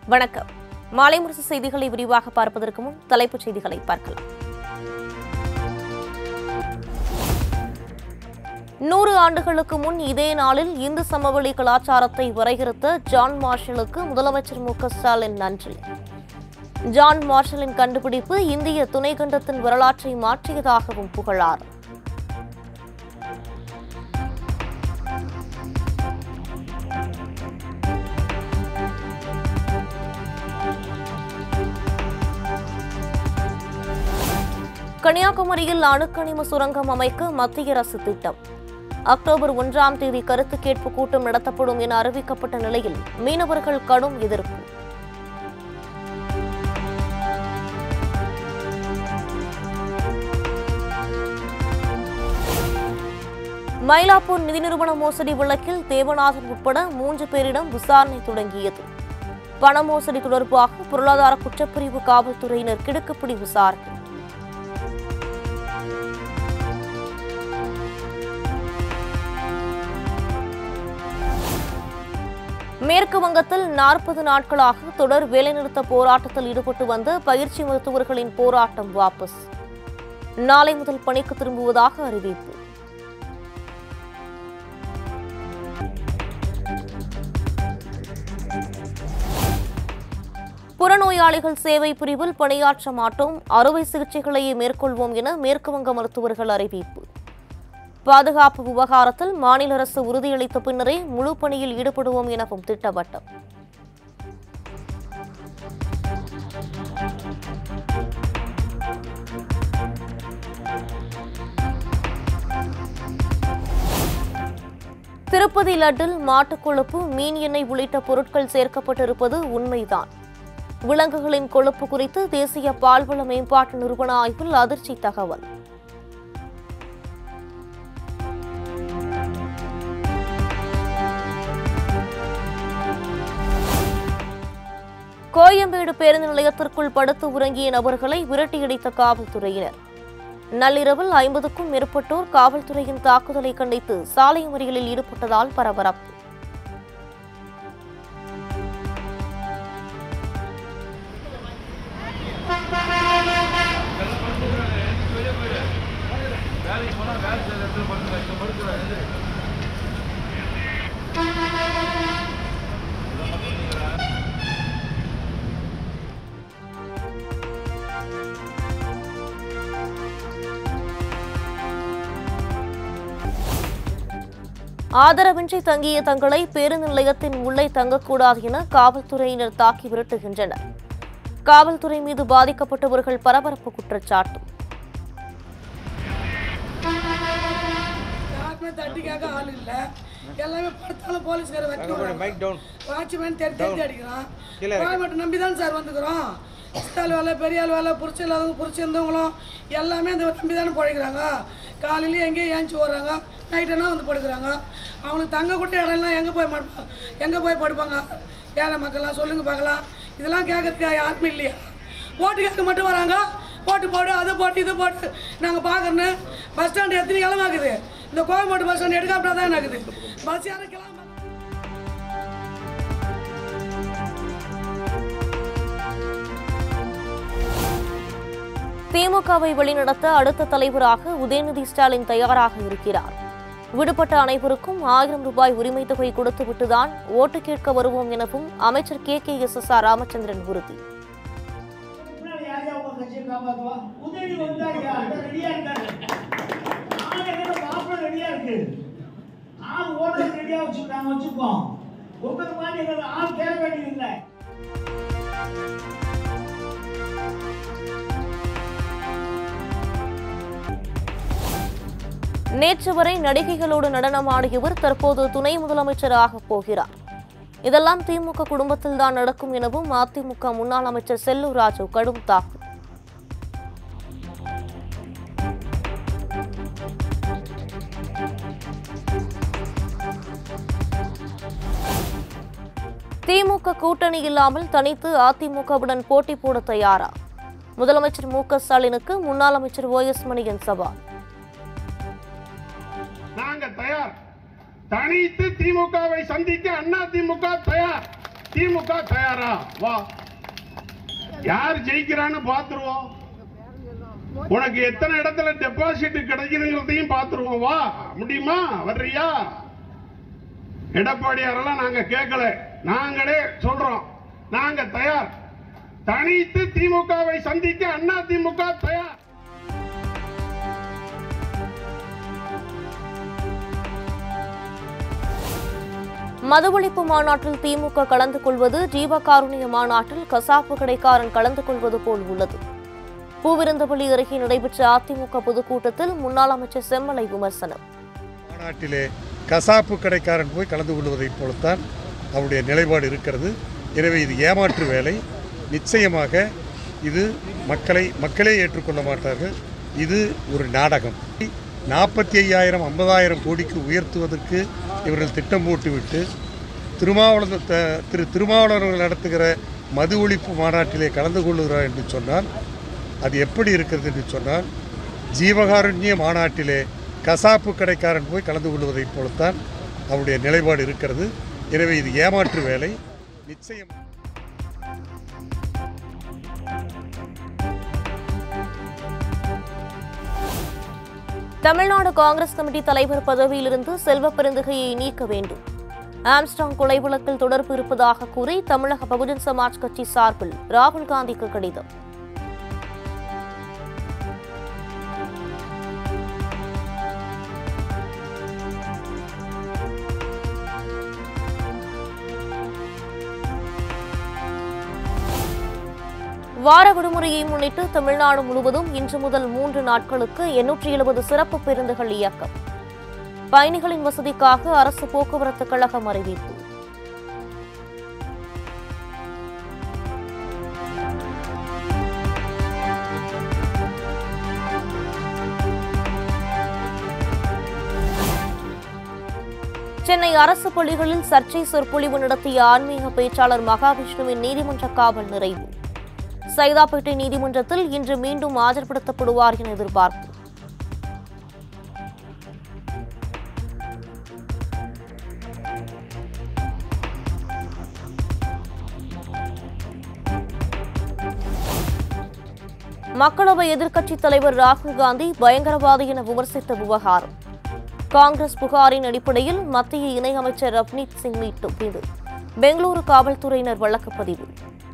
வணக்கம். மாலை முரசு செய்திகளை விரிவாக பார்ப்பதற்கு முன் தலைப்புச் செய்திகளை பார்க்கலாம். 100 ஆண்டுகளுக்கு முன் இதே நாளில் இந்து சமவெளி கலாச்சாரத்தை வரையறுத்த ஜான் மார்ஷலுக்கு முதலமைச்சர் மு.க. ஸ்டாலின் நன்றி. ஜான் மார்ஷலின் கண்டுபிடிப்பு இந்திய துணைக்கண்டத்தின் வரலாற்றை மாற்றியதாகவும் புகழார். கன்னியாகுமரியில் அணுக்கனிம சுரங்கம் அமைக்க மத்திய அரசு திட்டம். அக்டோபர் 1ஆம் தேதி கருத்து கேட்பு கூட்டம் நடத்தப்படும் என அறிவிக்கப்பட்ட நிலையில் மீனவர்கள் கடும் எதிர்ப்பு. மயிலாப்பூர் நிதி நிறுவன மோசடி வழக்கில் தேவநாதன் உட்பட 3 பேரிடம் விசாரணை தொடங்கியது. பண மோசடி தொடர்பாக பொருளாதார குற்றப்பிரிவு காவல்துறையினர் கிடுக்குப்பிடி விசாரணை. மேற்கு வங்கத்தில் 40 நாட்களாக தொடர் வேலைநிறுத்த போராட்டத்தில் ஈடுபட்டு வந்த பயிற்சி மருத்துவர்களின் போராட்டம் வாபஸ். நாளை முதல் பணிக்கு திரும்புவதாக அறிவிப்பு. புறநோயாளிகள் சேவை பிரிவில் பணியாற்ற மாட்டோம், அறுவை சிகிச்சைகளையே மேற்கொள்வோம் என மேற்கு வங்க மருத்துவர்கள் அறிவிப்பு. பாதுகாப்பு விவகாரத்தில் மாநில அரசு உறுதியளித்த பின்னரே முழு பணியில் ஈடுபடுவோம் எனவும் திட்டவட்டம். திருப்பதி லட்டில் மாட்டுக்கொழுப்பு, மீன் எண்ணெய் உள்ளிட்ட பொருட்கள் சேர்க்கப்பட்டிருப்பது உண்மைதான். விலங்குகளின் கொழுப்பு குறித்து தேசிய பால்வள மேம்பாட்டு நிறுவன ஆய்வில் அதிர்ச்சி தகவல். கோயம்பேடு பேருந்து நிலையத்திற்குள் படுத்து உறங்கிய நபர்களை விரட்டியடித்த காவல்துறையினர். நள்ளிரவில் 50க்கும் மேற்பட்டோர் காவல்துறையின் தாக்குதலை கண்டித்து சாலை மறியலில் ஈடுபட்டதால் பரபரப்பு. ஆதரவின்றி தங்கிய தங்களை பேருந்து நிலையத்தின் உள்ளே தங்கக்கூடாது என காவல்துறையினர் தாக்கி விரட்டுகின்றனர். காவல்துறை மீது பாதிக்கப்பட்டவர்கள் பரபரப்பு குற்றச்சாட்டு. பெரிய வேலை புரிச்சு இல்லாதவங்க புரிச்சு இருந்தவங்களும் எல்லாமே இந்த நம்பி தானே பிழைக்கிறாங்க. காலையிலேயே எங்கேயும் ஏஞ்சி ஓடுறாங்க, நைட்டெல்லாம் வந்து படுக்கிறாங்க. அவங்களுக்கு தங்க கூட்ட இடம்லாம் எங்கே போய் படுப்பாங்க? ஏழை மக்கள்லாம் சொல்லுங்க பார்க்கலாம். இதெல்லாம் கேட்கறதுக்கு யாருமே இல்லையா? ஓட்டு கேட்க மட்டும் வராங்க. ஓட்டு போடு, அதை போட்டு, இதை போட்டு நாங்கள் பார்க்குறேன்னு. பஸ் ஸ்டாண்டு எத்தனை கிளம்பாக்குது? இந்த கோயம்பேடு பஸ் ஸ்டாண்டு எடுக்காமட்டா தான் இருக்குது. பஸ் யாரும் கிளம்ப. திமுகவை வழிநடத்த அடுத்த தலைவராக உதயநிதி ஸ்டாலின் தயாராக இருக்கிறார். விடுபட்ட அனைவருக்கும் 1000 ரூபாய் உரிமை தொகை கொடுத்துவிட்டுதான் ஓட்டு கேட்க வருவோம் எனவும் அமைச்சர் KKSSR ராமச்சந்திரன் உறுதி. நேற்று வரை நடிகைகளோடு நடனமாடியவர் தற்போது துணை முதலமைச்சராக போகிறார். இதெல்லாம் திமுக குடும்பத்தில் தான் நடக்கும் எனவும் அதிமுக முன்னாள் அமைச்சர் செல்லூர் ராஜு கடும் தாக்கு. திமுக கூட்டணி இல்லாமல் தனித்து அதிமுகவுடன் போட்டி போட தயாரா? முதலமைச்சர் மு.க. ஸ்டாலினுக்கு முன்னாள் அமைச்சர் OS மணியன் சவால். நாங்கள் தயார். தனித்து திமுகவை சந்திக்க அண்ணா திமுக தயார். திமுக தயாரா? வா, யார் ஜெயிக்கிறான்னு பாத்துருவோம். உனக்கு எத்தனை இடத்துல டெபாசிட் கிடைக்குதுங்கிறதையும் பாத்துருவோம். வா, முடியுமா? வர்றியா? எடப்பாடியாரெல்லாம் நாங்க கேட்கல, நாங்களே சொல்றோம், நாங்க தயார். தனித்து திமுகவை சந்திக்க அண்ணா திமுக தயார். மது ஒழிப்பு மாநாட்டில் திமுக கலந்து கொள்வது ஜீவகாருண்ய மாநாட்டில் கசாப்பு கடைக்காரன் கலந்து கொள்வது போல் உள்ளது. பூவிருந்தபள்ளி அருகே நடைபெற்ற அதிமுக பொதுக்கூட்டத்தில் முன்னாள் அமைச்சர் செம்மலை விமர்சனம். மாநாட்டிலே கசாப்பு கடைக்காரன் போய் கலந்து கொள்வதைப் போலத்தான் அவருடைய நிலைப்பாடு இருக்கிறது. எனவே இது ஏமாற்று வேலை. நிச்சயமாக இது மக்களே ஏற்றுக்கொள்ள மாட்டார்கள். இது ஒரு நாடகம். 45,000 50,000 கோடிக்கு உயர்த்துவதற்கு இவர்கள் திட்டம் போட்டுவிட்டு திருமாவளவர்கள் நடத்துகிற மது ஒழிப்பு மாநாட்டிலே கலந்து கொள்கிறார் என்று சொன்னால் அது எப்படி இருக்கிறது என்று சொன்னால், ஜீவகாருண்ய மாநாட்டிலே கசாப்பு கடைக்காரன் போய் கலந்து கொள்வதைப் போலத்தான் அவருடைய நிலைப்பாடு இருக்கிறது. எனவே இது ஏமாற்று வேலை. நிச்சயம் தமிழ்நாடு காங்கிரஸ் கமிட்டி தலைவர் பதவியிலிருந்து செல்வ பெருந்தகையை நீக்க வேண்டும். ஆம்ஸ்ட்ராங் கொலை வழக்கில் தொடர்பு இருப்பதாக கூறி தமிழக பகுஜன் சமாஜ் கட்சி சார்பில் ராகுல் காந்திக்கு கடிதம். வார விடுமுறையை முன்னிட்டு தமிழ்நாடு முழுவதும் இன்று முதல் 3 நாட்களுக்கு 870 சிறப்பு பேருந்துகள் இயக்கம். பயணிகளின் வசதிக்காக அரசு போக்குவரத்து கழகம் அறிவிப்பு. சென்னை அரசு பள்ளிகளில் சர்ச்சை சொற்பொழிவு நடத்திய ஆன்மீக பேச்சாளர் மகாவிஷ்ணுவின் நீதிமன்ற காவல் நிறைவு. சைதாப்பேட்டை நீதிமன்றத்தில் இன்று மீண்டும் ஆஜர்படுத்தப்படுவார் என எதிர்பார்ப்பு. மக்களவை எதிர்க்கட்சித் தலைவர் ராகுல் காந்தி பயங்கரவாதி என விமர்சித்த விவகாரம். காங்கிரஸ் புகாரின் அடிப்படையில் மத்திய இணையமைச்சர் ரவ்னீத் சிங் மீது பெங்களூரு காவல்துறையினர் வழக்குப்பதிவு.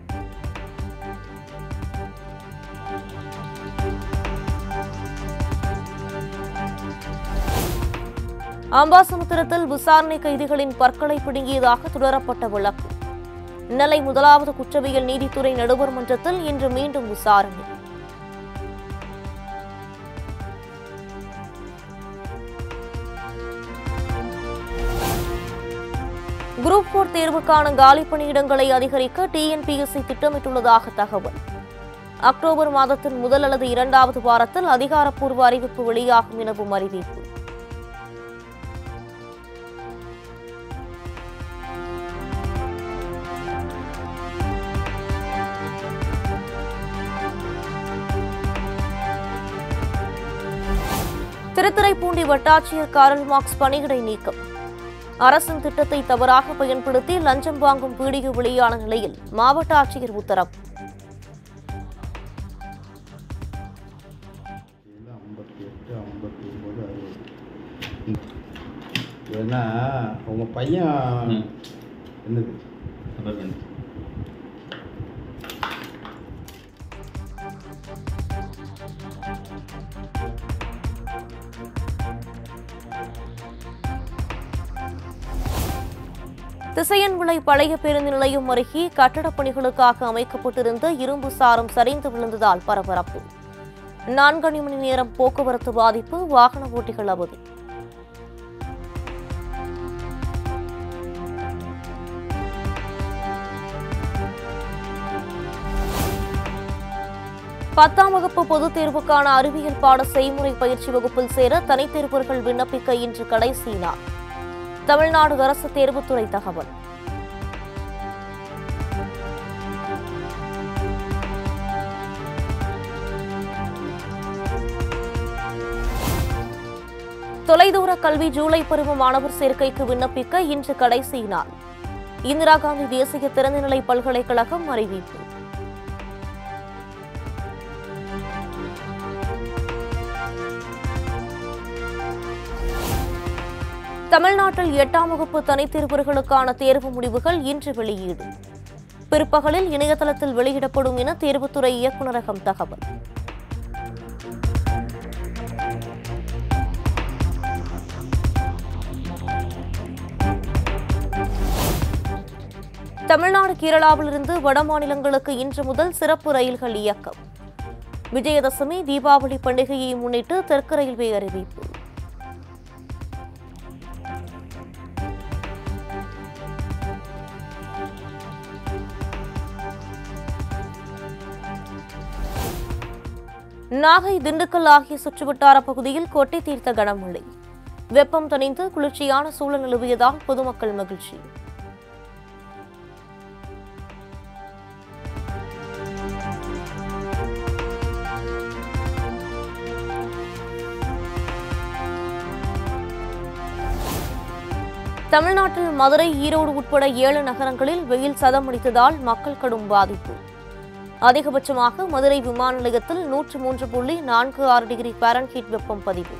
அம்பாசமுத்திரத்தில் விசாரணை கைதிகளின் பற்களை பிடுங்கியதாக தொடரப்பட்ட வழக்கு. நெல்லை முதலாவது குற்றவியல் நீதித்துறை நடுவர் மன்றத்தில் இன்று மீண்டும் விசாரணை. குரூப் 4 தேர்வுக்கான காலி பணியிடங்களை அதிகரிக்க டிஎன்பிஎஸ்சி திட்டமிட்டுள்ளதாக தகவல். அக்டோபர் மாதத்தின் முதல் அல்லது 2வது வாரத்தில் அதிகாரப்பூர்வ அறிவிப்பு வெளியாகும் எனவும் அறிவிப்பு. திருத்துறைப்பூண்டி வட்டாட்சியர் காரல் மார்க்ஸ் பணியிடை நீக்கம். அரசின் திட்டத்தை தவறாக பயன்படுத்தி லஞ்சம் வாங்கும் வீடியோ வெளியான நிலையில் மாவட்ட ஆட்சியர் உத்தரவு. ஏன்னா உங்க பையன் என்னது திசையன்விளை பழைய பேருந்து நிலையம் அருகே கட்டடப் பணிகளுக்காக அமைக்கப்பட்டிருந்த இரும்பு சாரம் சரிந்து விழுந்ததால் பரபரப்பு. 4 மணி நேரம் போக்குவரத்து பாதிப்பு, வாகன ஓட்டிகள் அவதி. பத்தாம் வகுப்பு பொதுத் தேர்வுக்கான அறிவியல் பாட செய்முறை பயிற்சி வகுப்பில் சேர தனித்தேர்வர்கள் விண்ணப்பிக்க இன்று கடைசி நாள். தமிழ்நாடு அரசு தேர்வுத்துறை தகவல். தொலைதூர கல்வி ஜூலை பருவ மாணவர் சேர்க்கைக்கு விண்ணப்பிக்க இன்று கடைசி நாள். இந்திரா காந்தி தேசிய திறந்தநிலை பல்கலைக்கழகம் அறிவிப்பு. தமிழ்நாட்டில் 8ஆம் வகுப்பு தனித்தேர்வர்களுக்கான தேர்வு முடிவுகள் இன்று வெளியீடு. பிற்பகலில் இணையதளத்தில் வெளியிடப்படும் என தேர்வுத்துறை இயக்குநரகம் தகவல். தமிழ்நாடு கேரளாவிலிருந்து வட மாநிலங்களுக்கு இன்று முதல் சிறப்பு ரயில்கள் இயக்கம். விஜயதசமி தீபாவளி பண்டிகையை முன்னிட்டு தெற்கு ரயில்வே அறிவிப்பு. நாகை, திண்டுக்கல் ஆகிய சுற்றுவட்டார பகுதியில் கொட்டி தீர்த்த கனமழை. வெப்பம் தணிந்து குளிர்ச்சியான சூழல் நிலவியதால் பொதுமக்கள் மகிழ்ச்சி. தமிழ்நாட்டில் மதுரை, ஈரோடு உட்பட 7 நகரங்களில் வெயில் சதமடித்ததால் மக்கள் கடும் பாதிப்பு. அதிகபட்சமாக மதுரை விமான நிலையத்தில் 103.46 டிகிரி பாரன்ஹீட் வெப்பம் பதிவு.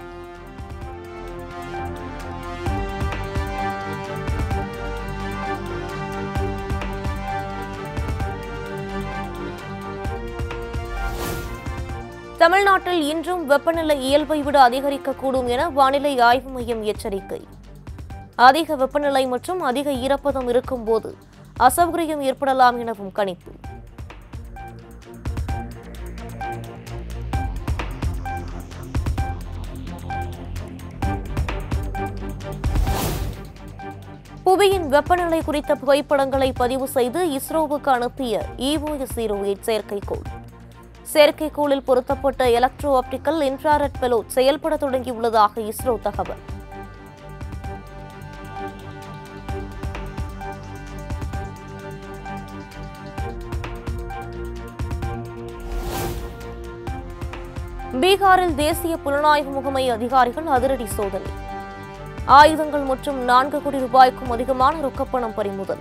தமிழ்நாட்டில் இன்றும் வெப்பநிலை இயல்பை விட அதிகரிக்கக்கூடும் என வானிலை ஆய்வு மையம் எச்சரிக்கை. அதிக வெப்பநிலை மற்றும் அதிக ஈரப்பதம் இருக்கும்போது அசௌகரியம் ஏற்படலாம் எனவும் கணிப்பு. புவியின் வெப்பநிலை குறித்த புகைப்படங்களை பதிவு செய்து இஸ்ரோவுக்கு அனுப்பிய EOS-08 செயற்கைக்கோள். செயற்கைக்கோளில் பொருத்தப்பட்ட எலக்ட்ரோ ஆப்டிக்கல் இன்ஃப்ராரெட் பெலோட் செயல்பட தொடங்கியுள்ளதாக இஸ்ரோ தகவல். பீகாரில் தேசிய புலனாய்வு முகமை அதிகாரிகள் அதிரடி சோதனை. ஆயுதங்கள் மற்றும் 4 கோடி ரூபாய்க்கும் அதிகமான ரொக்கப்பணம் பறிமுதல்.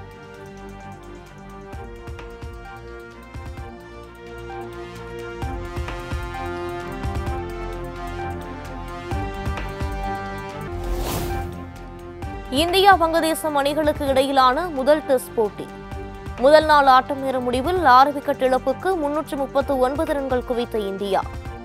இந்தியா வங்கதேசம் அணிகளுக்கு இடையிலான முதல் டெஸ்ட் போட்டி. முதல் நாள் ஆட்டம் நேர முடிவில் 6 விக்கெட் இழப்புக்கு 339 ரன்கள் குவித்த இந்தியா.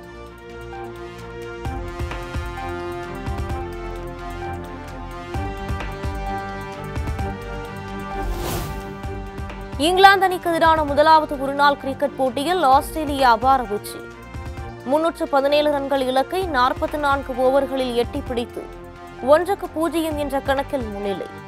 இங்கிலாந்து அணிக்கு எதிரான முதலாவது ஒருநாள் கிரிக்கெட் போட்டியில் ஆஸ்திரேலியா அபார வெற்றி. 317 ரன்கள் இலக்கை 44 ஓவர்களில் எட்டி பிடித்து 1-0 என்ற கணக்கில் முன்னிலை.